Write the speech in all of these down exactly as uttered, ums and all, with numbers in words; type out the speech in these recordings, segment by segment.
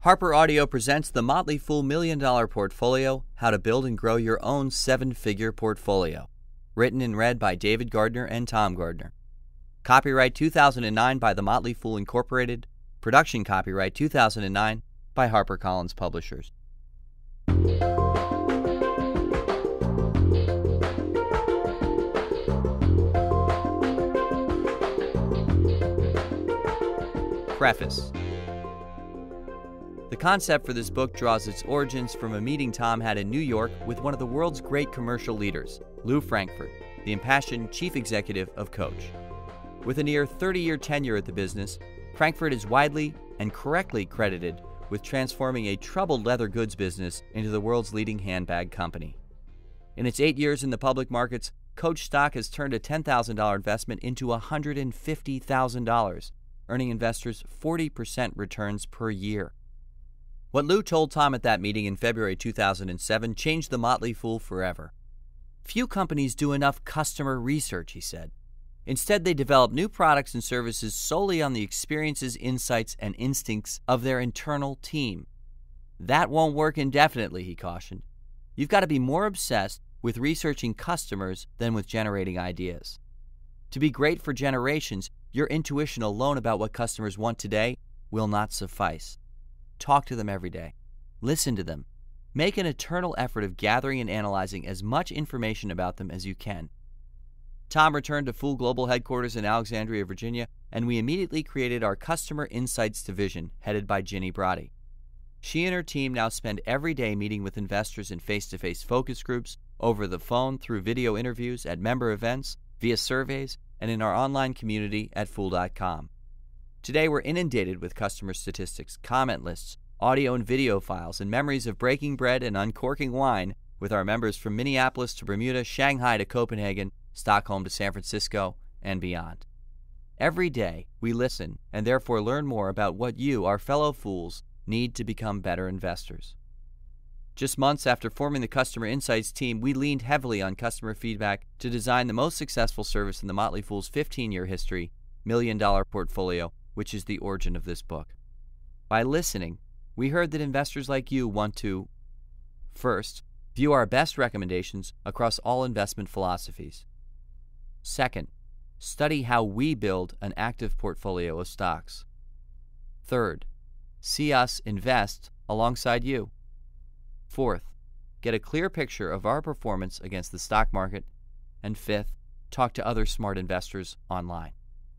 Harper Audio presents the Motley Fool Million Dollar Portfolio, How to Build and Grow Your Own Seven-Figure Portfolio. Written and read by David Gardner and Tom Gardner. Copyright two thousand nine by the Motley Fool Incorporated. Production copyright two thousand nine by HarperCollins Publishers. Preface. The concept for this book draws its origins from a meeting Tom had in New York with one of the world's great commercial leaders, Lou Frankfurt, the impassioned chief executive of Coach. With a near thirty-year tenure at the business, Frankfurt is widely and correctly credited with transforming a troubled leather goods business into the world's leading handbag company. In its eight years in the public markets, Coach stock has turned a ten thousand dollars investment into one hundred fifty thousand dollars, earning investors forty percent returns per year. What Lou told Tom at that meeting in February two thousand seven changed the Motley Fool forever. Few companies do enough customer research, he said. Instead, they develop new products and services solely on the experiences, insights, and instincts of their internal team. That won't work indefinitely, he cautioned. You've got to be more obsessed with researching customers than with generating ideas. To be great for generations, your intuition alone about what customers want today will not suffice. Talk to them every day. Listen to them. Make an eternal effort of gathering and analyzing as much information about them as you can. Tom returned to Fool Global headquarters in Alexandria, Virginia, and we immediately created our Customer Insights Division, headed by Ginny Brody. She and her team now spend every day meeting with investors in face-to-face focus groups, over the phone, through video interviews, at member events, via surveys, and in our online community at fool dot com. Today we're inundated with customer statistics, comment lists, audio and video files, and memories of breaking bread and uncorking wine with our members from Minneapolis to Bermuda, Shanghai to Copenhagen, Stockholm to San Francisco, and beyond. Every day we listen and therefore learn more about what you, our fellow fools, need to become better investors. Just months after forming the Customer Insights team, we leaned heavily on customer feedback to design the most successful service in the Motley Fool's fifteen-year history, Million Dollar Portfolio, which is the origin of this book. By listening, we heard that investors like you want to, first, view our best recommendations across all investment philosophies. Second, study how we build an active portfolio of stocks. Third, see us invest alongside you. Fourth, get a clear picture of our performance against the stock market. And fifth, talk to other smart investors online.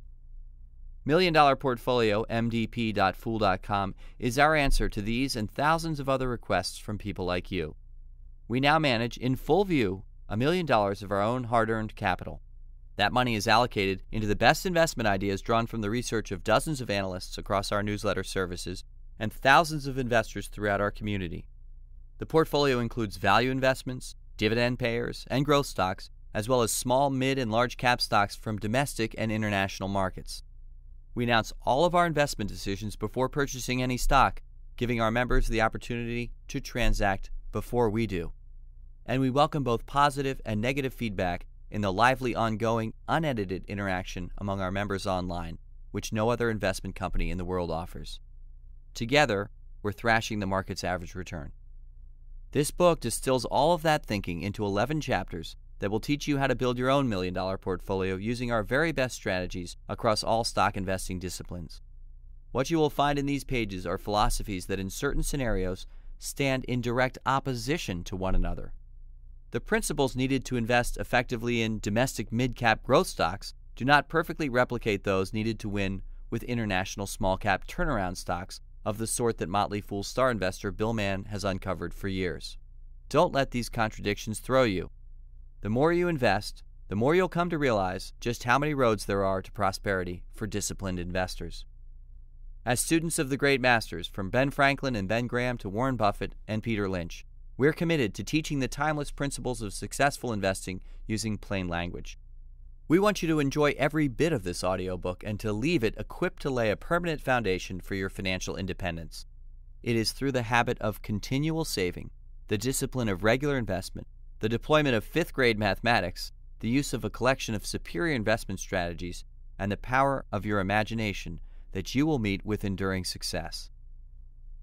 Million Dollar Portfolio, M D P dot fool dot com, is our answer to these and thousands of other requests from people like you. We now manage, in full view, a million dollars of our own hard-earned capital. That money is allocated into the best investment ideas drawn from the research of dozens of analysts across our newsletter services and thousands of investors throughout our community. The portfolio includes value investments, dividend payers, and growth stocks, as well as small, mid, and large cap stocks from domestic and international markets. We announce all of our investment decisions before purchasing any stock, giving our members the opportunity to transact before we do. And we welcome both positive and negative feedback in the lively, ongoing, unedited interaction among our members online, which no other investment company in the world offers. Together, we're thrashing the market's average return. This book distills all of that thinking into eleven chapters that will teach you how to build your own million-dollar portfolio using our very best strategies across all stock investing disciplines. What you will find in these pages are philosophies that in certain scenarios stand in direct opposition to one another. The principles needed to invest effectively in domestic mid-cap growth stocks do not perfectly replicate those needed to win with international small-cap turnaround stocks of the sort that Motley Fool star investor Bill Mann has uncovered for years. Don't let these contradictions throw you. The more you invest, the more you'll come to realize just how many roads there are to prosperity for disciplined investors. As students of the great masters, from Ben Franklin and Ben Graham to Warren Buffett and Peter Lynch, we're committed to teaching the timeless principles of successful investing using plain language. We want you to enjoy every bit of this audiobook and to leave it equipped to lay a permanent foundation for your financial independence. It is through the habit of continual saving, the discipline of regular investment, the deployment of fifth-grade mathematics, the use of a collection of superior investment strategies, and the power of your imagination that you will meet with enduring success.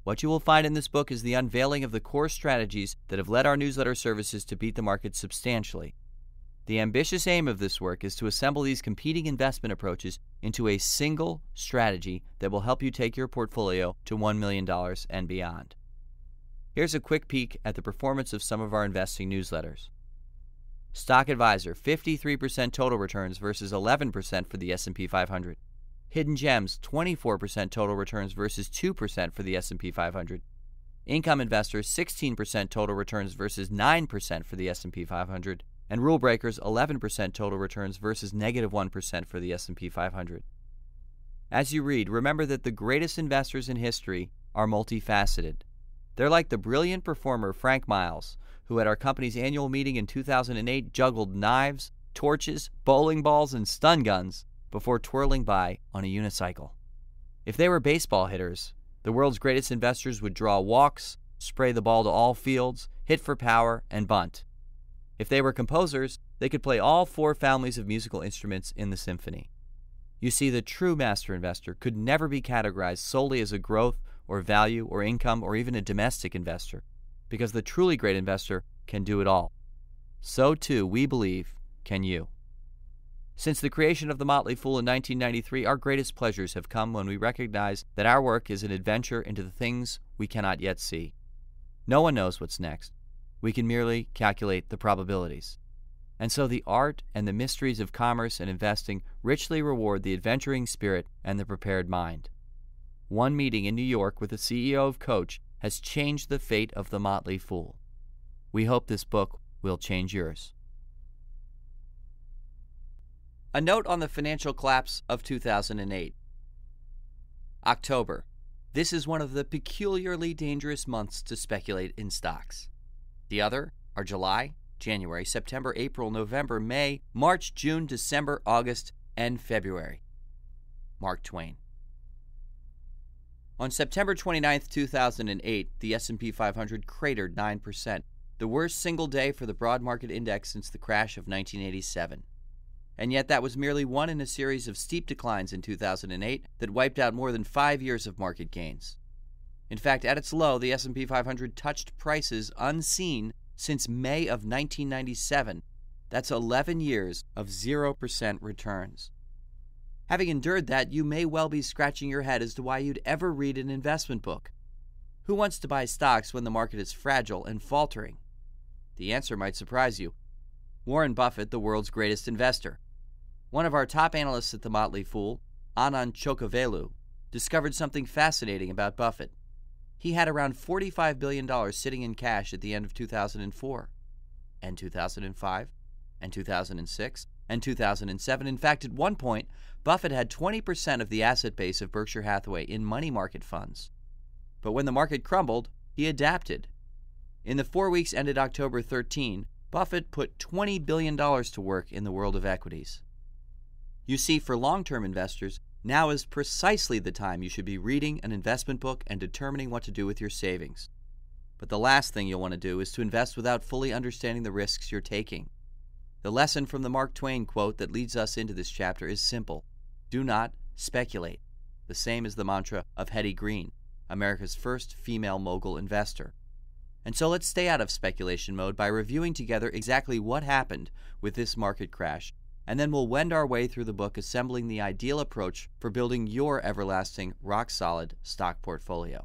What you will find in this book is the unveiling of the core strategies that have led our newsletter services to beat the market substantially. The ambitious aim of this work is to assemble these competing investment approaches into a single strategy that will help you take your portfolio to one million dollars and beyond. Here's a quick peek at the performance of some of our investing newsletters. Stock Advisor, fifty-three percent total returns versus eleven percent for the S and P five hundred. Hidden Gems, twenty-four percent total returns versus two percent for the S and P five hundred. Income Investors, sixteen percent total returns versus nine percent for the S and P five hundred. And Rule Breakers, eleven percent total returns versus negative one percent for the S and P five hundred. As you read, remember that the greatest investors in history are multifaceted. They're like the brilliant performer Frank Miles, who at our company's annual meeting in two thousand eight juggled knives, torches, bowling balls, and stun guns before twirling by on a unicycle. If they were baseball hitters, the world's greatest investors would draw walks, spray the ball to all fields, hit for power, and bunt. If they were composers, they could play all four families of musical instruments in the symphony. You see, the true master investor could never be categorized solely as a growth or value or income or even a domestic investor, because the truly great investor can do it all. So too, we believe, can you. Since the creation of the Motley Fool in nineteen ninety-three, our greatest pleasures have come when we recognize that our work is an adventure into the things we cannot yet see. No one knows what's next. We can merely calculate the probabilities. And so the art and the mysteries of commerce and investing richly reward the adventuring spirit and the prepared mind. One meeting in New York with the C E O of Coach has changed the fate of the Motley Fool. We hope this book will change yours. A note on the financial collapse of two thousand eight. October. This is one of the peculiarly dangerous months to speculate in stocks. The other are July, January, September, April, November, May, March, June, December, August, and February. Mark Twain. On September twenty-ninth, two thousand eight, the S and P five hundred cratered nine percent, the worst single day for the broad market index since the crash of nineteen eighty-seven. And yet that was merely one in a series of steep declines in two thousand eight that wiped out more than five years of market gains. In fact, at its low, the S and P five hundred touched prices unseen since May of nineteen ninety-seven. That's eleven years of zero percent returns. Having endured that, you may well be scratching your head as to why you'd ever read an investment book. Who wants to buy stocks when the market is fragile and faltering? The answer might surprise you. Warren Buffett, the world's greatest investor. One of our top analysts at the Motley Fool, Anand Chokkavelu, discovered something fascinating about Buffett. He had around forty-five billion dollars sitting in cash at the end of two thousand four, and two thousand five, and two thousand six, and two thousand seven. In fact, at one point, Buffett had twenty percent of the asset base of Berkshire Hathaway in money market funds. But when the market crumbled, he adapted. In the four weeks ended October thirteenth, Buffett put twenty billion dollars to work in the world of equities. You see, for long-term investors, now is precisely the time you should be reading an investment book and determining what to do with your savings. But the last thing you'll want to do is to invest without fully understanding the risks you're taking. The lesson from the Mark Twain quote that leads us into this chapter is simple. Do not speculate. The same as the mantra of Hetty Green, America's first female mogul investor. And so let's stay out of speculation mode by reviewing together exactly what happened with this market crash, and then we'll wend our way through the book assembling the ideal approach for building your everlasting, rock-solid stock portfolio.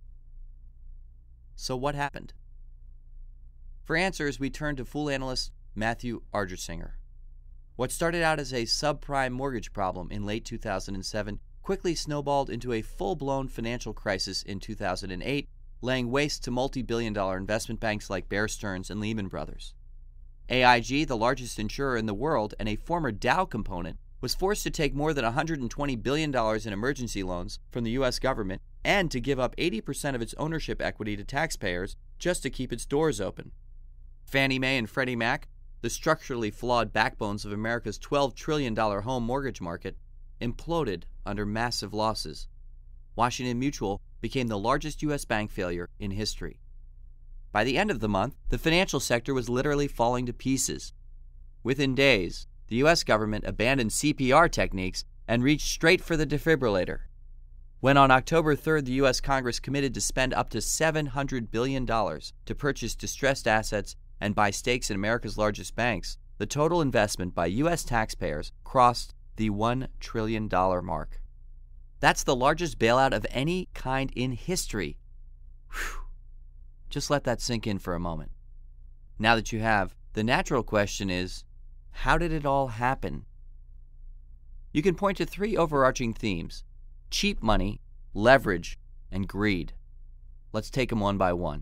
So what happened? For answers, we turn to Fool analyst Matthew Argersinger. What started out as a subprime mortgage problem in late two thousand seven quickly snowballed into a full-blown financial crisis in two thousand eight, laying waste to multi-billion dollar investment banks like Bear Stearns and Lehman Brothers. A I G, the largest insurer in the world and a former Dow component, was forced to take more than one hundred twenty billion dollars in emergency loans from the U S government and to give up eighty percent of its ownership equity to taxpayers just to keep its doors open. Fannie Mae and Freddie Mac, the structurally flawed backbones of America's twelve trillion dollars home mortgage market, imploded under massive losses. Washington Mutual became the largest U S bank failure in history. By the end of the month, the financial sector was literally falling to pieces. Within days, the U S government abandoned C P R techniques and reached straight for the defibrillator. when on October third the U S Congress committed to spend up to seven hundred billion dollars to purchase distressed assets and buy stakes in America's largest banks, the total investment by U S taxpayers crossed the one trillion dollars mark. That's the largest bailout of any kind in history. Whew. Just let that sink in for a moment. Now that you have, the natural question is, how did it all happen? You can point to three overarching themes: cheap money, leverage, and greed. Let's take them one by one.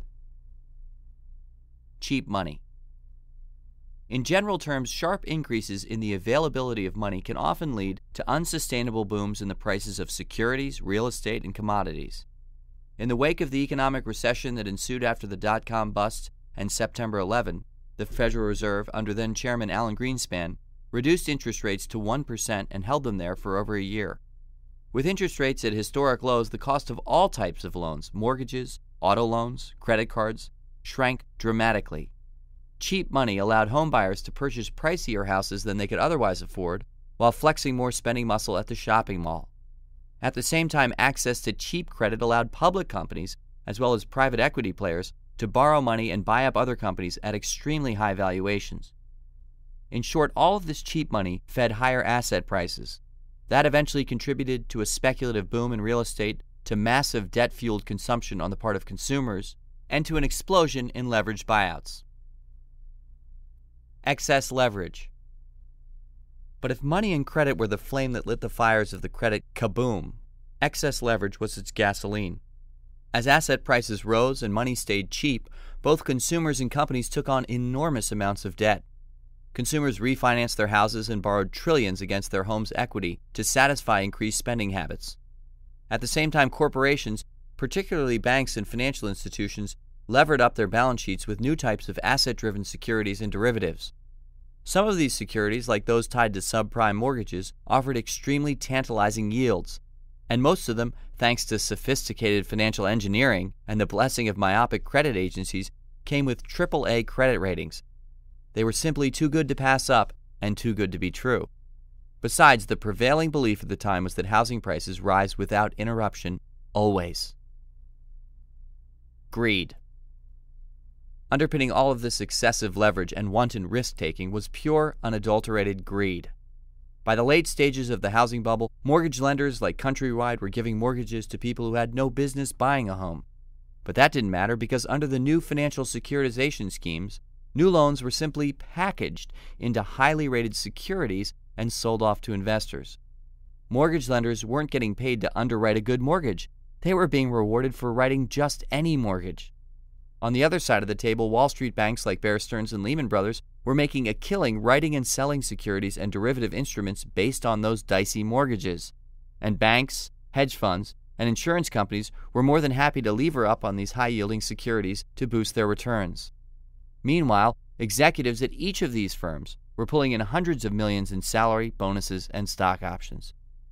Cheap money. In general terms, sharp increases in the availability of money can often lead to unsustainable booms in the prices of securities, real estate, and commodities. In the wake of the economic recession that ensued after the dot-com bust and September eleventh, the Federal Reserve, under then-Chairman Alan Greenspan, reduced interest rates to one percent and held them there for over a year. With interest rates at historic lows, the cost of all types of loans, mortgages, auto loans, credit cards, shrank dramatically. Cheap money allowed homebuyers to purchase pricier houses than they could otherwise afford, while flexing more spending muscle at the shopping mall. At the same time, access to cheap credit allowed public companies, as well as private equity players, to borrow money and buy up other companies at extremely high valuations. In short, all of this cheap money fed higher asset prices. That eventually contributed to a speculative boom in real estate, to massive debt-fueled consumption on the part of consumers, and to an explosion in leveraged buyouts. Excess leverage. But if money and credit were the flame that lit the fires of the credit kaboom, excess leverage was its gasoline. As asset prices rose and money stayed cheap, both consumers and companies took on enormous amounts of debt. Consumers refinanced their houses and borrowed trillions against their home's equity to satisfy increased spending habits. At the same time, corporations, particularly banks and financial institutions, levered up their balance sheets with new types of asset-driven securities and derivatives. Some of these securities, like those tied to subprime mortgages, offered extremely tantalizing yields, and most of them, thanks to sophisticated financial engineering and the blessing of myopic credit agencies, came with triple A credit ratings. They were simply too good to pass up and too good to be true. Besides, the prevailing belief at the time was that housing prices rise without interruption, always. Greed. Underpinning all of this excessive leverage and wanton risk-taking was pure, unadulterated greed. By the late stages of the housing bubble, mortgage lenders like Countrywide were giving mortgages to people who had no business buying a home. But that didn't matter because under the new financial securitization schemes, new loans were simply packaged into highly rated securities and sold off to investors. Mortgage lenders weren't getting paid to underwrite a good mortgage. They were being rewarded for writing just any mortgage. On the other side of the table, Wall Street banks like Bear Stearns and Lehman Brothers were making a killing writing and selling securities and derivative instruments based on those dicey mortgages. And banks, hedge funds, and insurance companies were more than happy to lever up on these high-yielding securities to boost their returns. Meanwhile, executives at each of these firms were pulling in hundreds of millions in salary, bonuses, and stock options.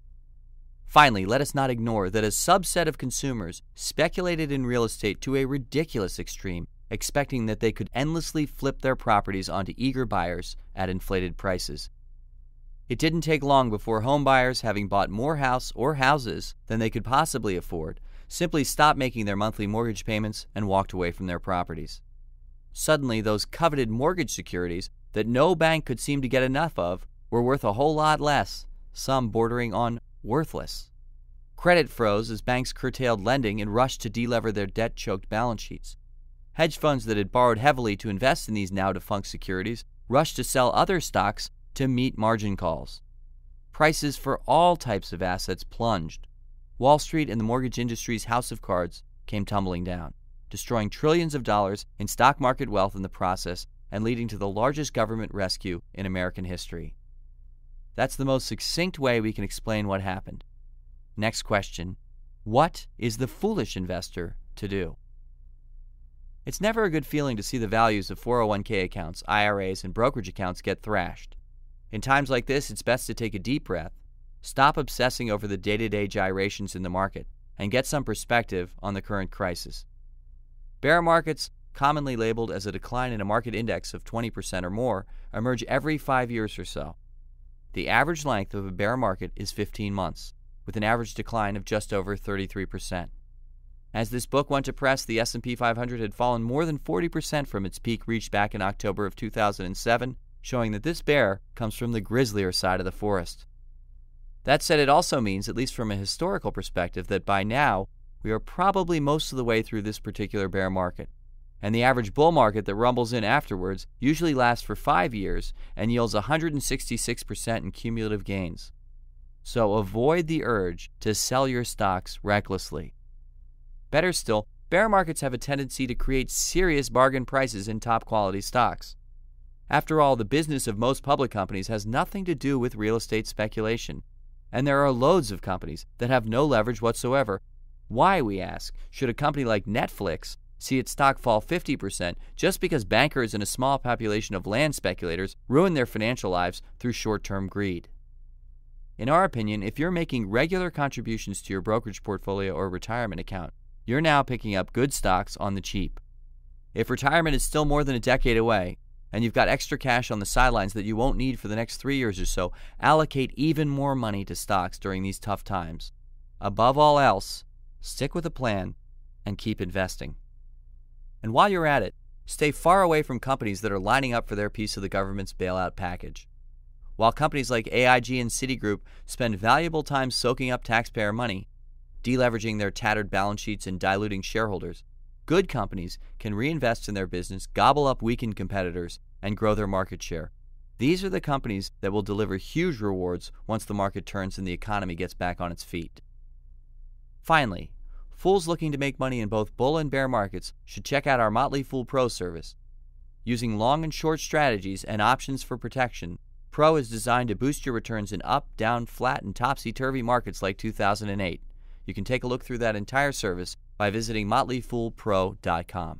Finally, let us not ignore that a subset of consumers speculated in real estate to a ridiculous extreme, expecting that they could endlessly flip their properties onto eager buyers at inflated prices. It didn't take long before home buyers, having bought more house or houses than they could possibly afford, simply stopped making their monthly mortgage payments and walked away from their properties. Suddenly, those coveted mortgage securities that no bank could seem to get enough of were worth a whole lot less, some bordering on worthless. Credit froze as banks curtailed lending and rushed to delever their debt-choked balance sheets. Hedge funds that had borrowed heavily to invest in these now-defunct securities rushed to sell other stocks to meet margin calls. Prices for all types of assets plunged. Wall Street and the mortgage industry's house of cards came tumbling down, destroying trillions of dollars in stock market wealth in the process and leading to the largest government rescue in American history. That's the most succinct way we can explain what happened. Next question: what is the foolish investor to do? It's never a good feeling to see the values of four oh one k accounts, I R As, and brokerage accounts get thrashed. In times like this, it's best to take a deep breath, stop obsessing over the day-to-day gyrations in the market, and get some perspective on the current crisis. Bear markets, commonly labeled as a decline in a market index of twenty percent or more, emerge every five years or so. The average length of a bear market is fifteen months. with an average decline of just over thirty-three percent. As this book went to press, the S and P five hundred had fallen more than forty percent from its peak reached back in October of two thousand seven, showing that this bear comes from the grislier side of the forest. That said, it also means, at least from a historical perspective, that by now we are probably most of the way through this particular bear market, and the average bull market that rumbles in afterwards usually lasts for five years and yields one hundred sixty-six percent in cumulative gains. So avoid the urge to sell your stocks recklessly. Better still, bear markets have a tendency to create serious bargain prices in top-quality stocks. After all, the business of most public companies has nothing to do with real estate speculation, and there are loads of companies that have no leverage whatsoever. Why, we ask, should a company like Netflix see its stock fall fifty percent just because bankers and a small population of land speculators ruin their financial lives through short-term greed? In our opinion, if you're making regular contributions to your brokerage portfolio or retirement account, you're now picking up good stocks on the cheap. If retirement is still more than a decade away, and you've got extra cash on the sidelines that you won't need for the next three years or so, allocate even more money to stocks during these tough times. Above all else, stick with a plan and keep investing. And while you're at it, stay far away from companies that are lining up for their piece of the government's bailout package. While companies like A I G and Citigroup spend valuable time soaking up taxpayer money, deleveraging their tattered balance sheets and diluting shareholders, good companies can reinvest in their business, gobble up weakened competitors, and grow their market share. These are the companies that will deliver huge rewards once the market turns and the economy gets back on its feet. Finally, fools looking to make money in both bull and bear markets should check out our Motley Fool Pro service. Using long and short strategies and options for protection, Pro is designed to boost your returns in up, down, flat, and topsy-turvy markets like two thousand eight. You can take a look through that entire service by visiting motley fool pro dot com.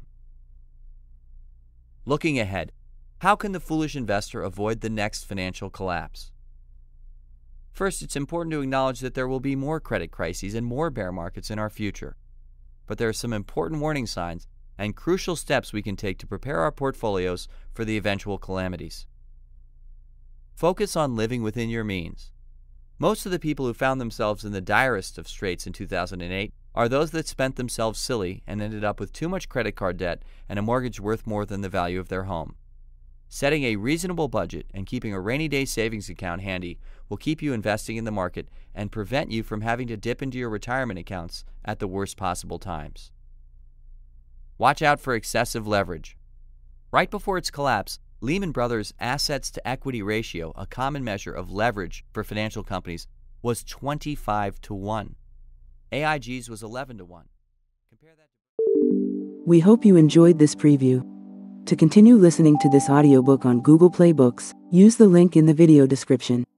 Looking ahead, how can the foolish investor avoid the next financial collapse? First, it's important to acknowledge that there will be more credit crises and more bear markets in our future. But there are some important warning signs and crucial steps we can take to prepare our portfolios for the eventual calamities. Focus on living within your means. Most of the people who found themselves in the direst of straits in two thousand eight are those that spent themselves silly and ended up with too much credit card debt and a mortgage worth more than the value of their home. Setting a reasonable budget and keeping a rainy day savings account handy will keep you investing in the market and prevent you from having to dip into your retirement accounts at the worst possible times. Watch out for excessive leverage. Right before its collapse, Lehman Brothers' assets-to-equity ratio, a common measure of leverage for financial companies, was twenty-five to one. A I G's was eleven to one. Compare that to... We hope you enjoyed this preview. To continue listening to this audiobook on Google Play Books, use the link in the video description.